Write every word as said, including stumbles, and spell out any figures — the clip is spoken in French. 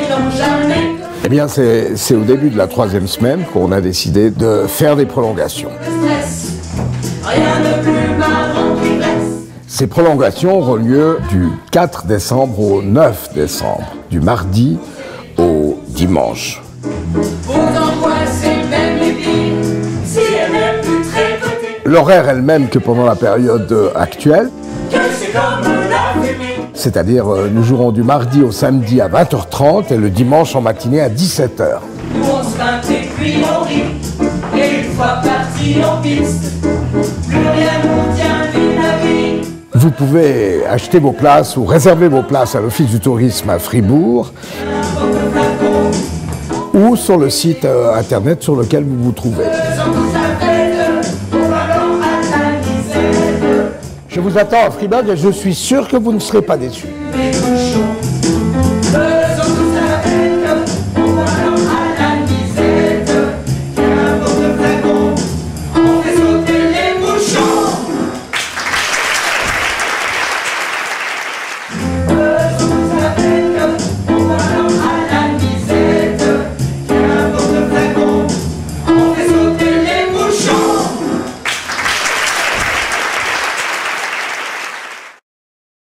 Eh bien, c'est au début de la troisième semaine qu'on a décidé de faire des prolongations. Ces prolongations auront lieu du quatre décembre au neuf décembre, du mardi au dimanche. L'horaire est le même que pendant la période actuelle. C'est-à-dire, nous jouerons du mardi au samedi à vingt heures trente et le dimanche en matinée à dix-sept heures. Nous on se peint et puis on rit, et une fois parti en piste, plus rien nous tient vis-à-vis. Vous pouvez acheter vos places ou réserver vos places à l'Office du tourisme à Fribourg ou sur le site euh, internet sur lequel vous vous trouvez. Je vous attends à Fribourg et je suis sûr que vous ne serez pas déçus.